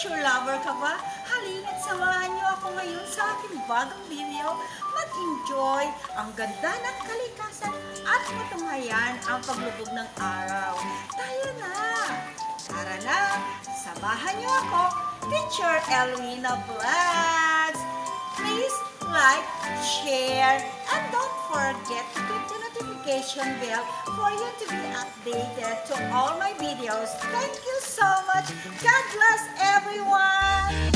nature lover ka ba? Halina't samahan niyo ako ngayon sa aking bagong video. Mag-enjoy ang ganda ng kalikasan at matunghayan ang paglubog ng araw. Tayo na! Tara na! Samahan niyo ako, Teacher Elwina Vlogs! Please like, share, and don't forget to click the notification bell for you to be updated to all my videos. Thank you so much. God bless everyone.